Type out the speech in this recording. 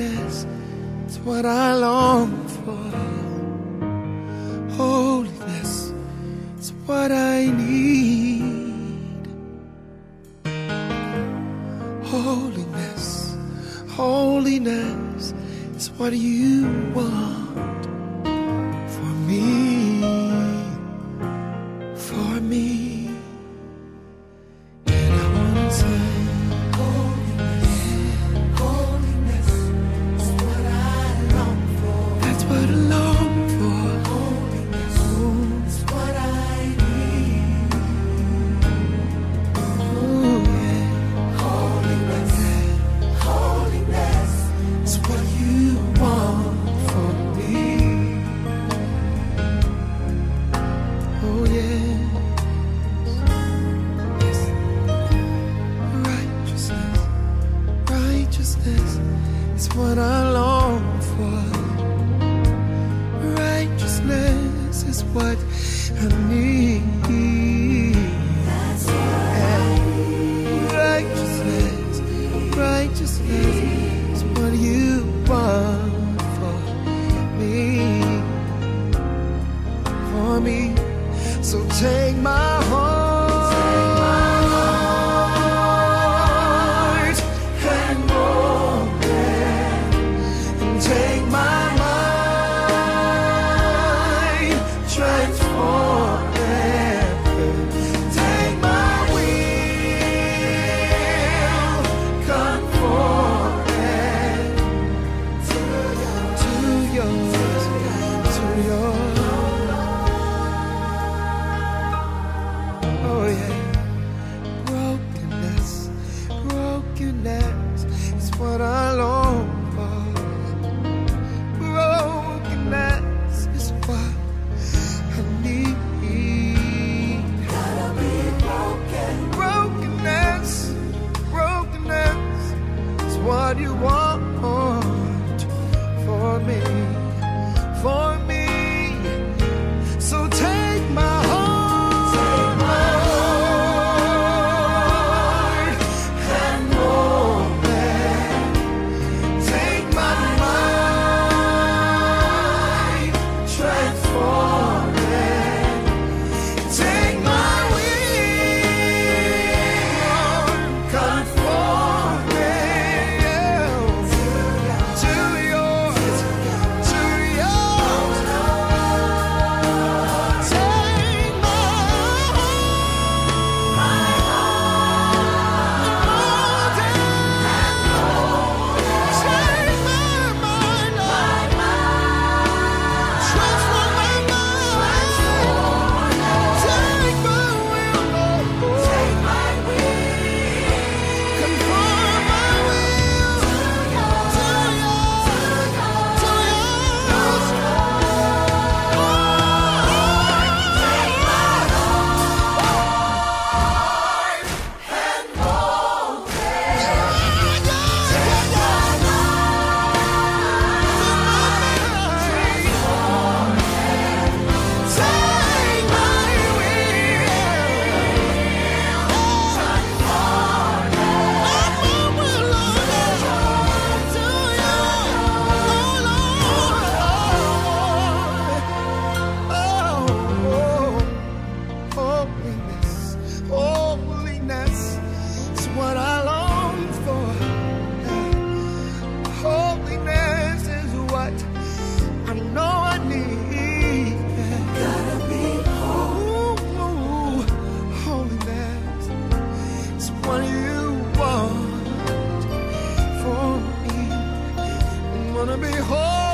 Holiness is what I long for. Holiness is what I need. Holiness, holiness is what you want for me, for me. And I wanna say, it's what I long for. Righteousness is what I need. That's what I need. Righteousness is what you want for me. So take my heart. What I long for. Brokenness is what I need. Gotta be broken. Brokenness is what you want for me, for me. So take my heart. What you want for me, wanna be whole.